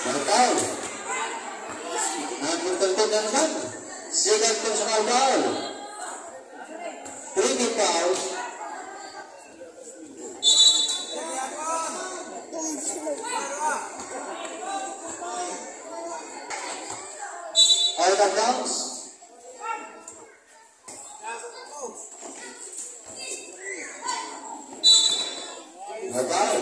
Martaw. Nagpuntalpun na naman. Second personal foul. 3 fouls. Out of bounds. Martaw.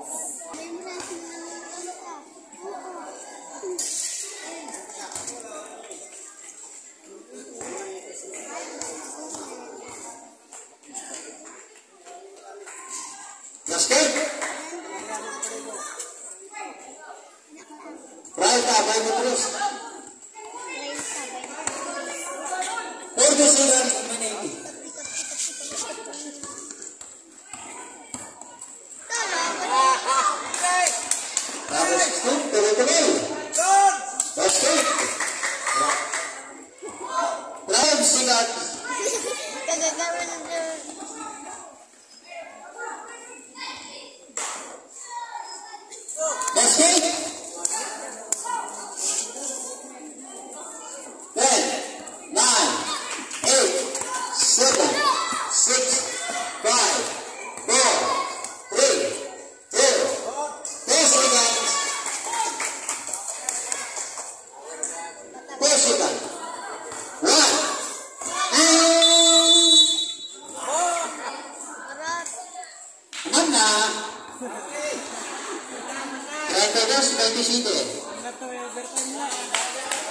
Basket. Right up by the cross. For the Sigan Manegi. Tapos 16, tuloy-tuloy. Basket. Drive Sigan. Kagagawa ng Basket. 10, 9, 8, 7, 6, 5, 4, 3, 2, 4 seconds. 4 seconds. 1. Enam na. 32-27.